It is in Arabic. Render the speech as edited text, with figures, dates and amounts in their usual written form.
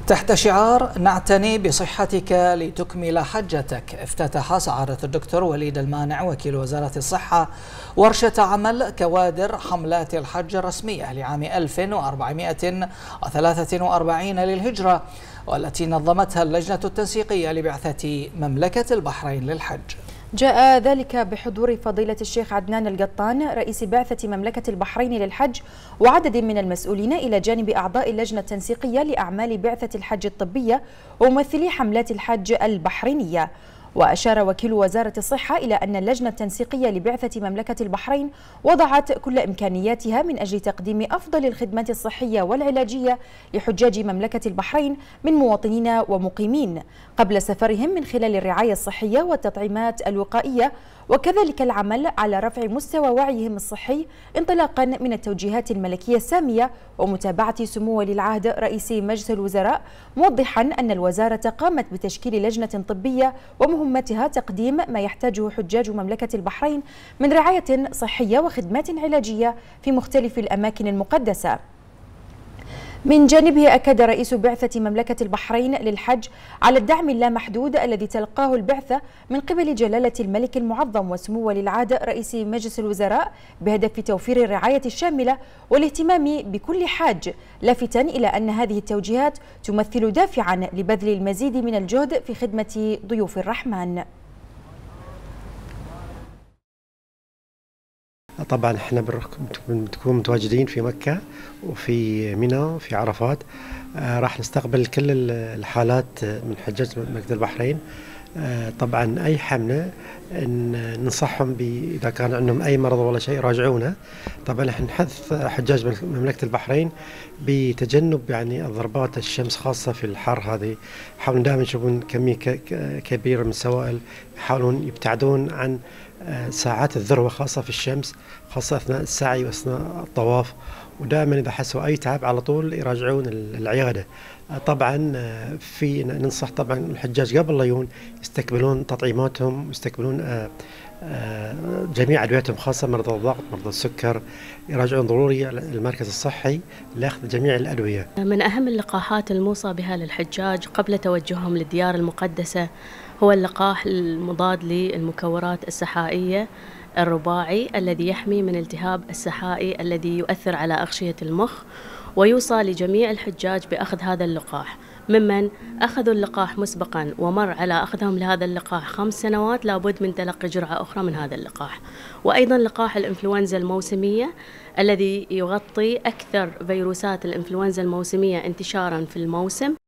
تحت شعار نعتني بصحتك لتكمل حجتك، افتتح سعادة الدكتور وليد المانع وكيل وزارة الصحة ورشة عمل كوادر حملات الحج الرسمية لعام 1443 للهجرة، والتي نظمتها اللجنة التنسيقية لبعثة مملكة البحرين للحج. جاء ذلك بحضور فضيلة الشيخ عدنان القطان رئيس بعثة مملكة البحرين للحج وعدد من المسؤولين إلى جانب أعضاء اللجنة التنسيقية لأعمال بعثة الحج الطبية وممثلي حملات الحج البحرينية. وأشار وكيل وزارة الصحة إلى أن اللجنة التنسيقية لبعثة مملكة البحرين وضعت كل إمكانياتها من أجل تقديم أفضل الخدمات الصحية والعلاجية لحجاج مملكة البحرين من مواطنين ومقيمين قبل سفرهم من خلال الرعاية الصحية والتطعيمات الوقائية، وكذلك العمل على رفع مستوى وعيهم الصحي انطلاقا من التوجيهات الملكية السامية ومتابعة سمو ولي العهد رئيس مجلس الوزراء، موضحا أن الوزارة قامت بتشكيل لجنة طبية ومهمتها تقديم ما يحتاجه حجاج مملكة البحرين من رعاية صحية وخدمات علاجية في مختلف الأماكن المقدسة. من جانبه أكد رئيس بعثة مملكة البحرين للحج على الدعم اللامحدود الذي تلقاه البعثة من قبل جلالة الملك المعظم وسمو ولي العهد رئيس مجلس الوزراء بهدف توفير الرعاية الشاملة والاهتمام بكل حاج، لافتا إلى أن هذه التوجيهات تمثل دافعا لبذل المزيد من الجهد في خدمة ضيوف الرحمن. طبعا احنا بنكون متواجدين في مكة وفي منى وفي عرفات. راح نستقبل كل الحالات من حجاج مملكة البحرين. طبعا اي حملة ننصحهم اذا كان عندهم اي مرض ولا شيء يراجعونا. طبعا احنا نحث حجاج مملكة البحرين بتجنب ضربات الشمس خاصة في الحر هذه. يحاولون دائما يشوفون كمية كبيرة من السوائل، يحاولون يبتعدون عن ساعات الذروة خاصة في الشمس، خاصة أثناء السعي وأثناء الطواف، ودائما إذا حسوا أي تعب على طول يراجعون العيادة. طبعا في ننصح طبعا الحجاج قبل لا يجون يستكملون تطعيماتهم ويستكملون جميع أدويتهم، خاصة مرضى الضغط مرضى السكر، يراجعون ضروري المركز الصحي لأخذ جميع الأدوية. من أهم اللقاحات الموصى بها للحجاج قبل توجههم للديار المقدسة هو اللقاح المضاد للمكورات السحائية الرباعي الذي يحمي من التهاب السحائي الذي يؤثر على أغشية المخ، ويوصى لجميع الحجاج بأخذ هذا اللقاح. ممن أخذوا اللقاح مسبقا ومر على أخذهم لهذا اللقاح 5 سنوات لابد من تلقي جرعة أخرى من هذا اللقاح. وأيضا لقاح الإنفلونزا الموسمية الذي يغطي أكثر فيروسات الإنفلونزا الموسمية انتشارا في الموسم،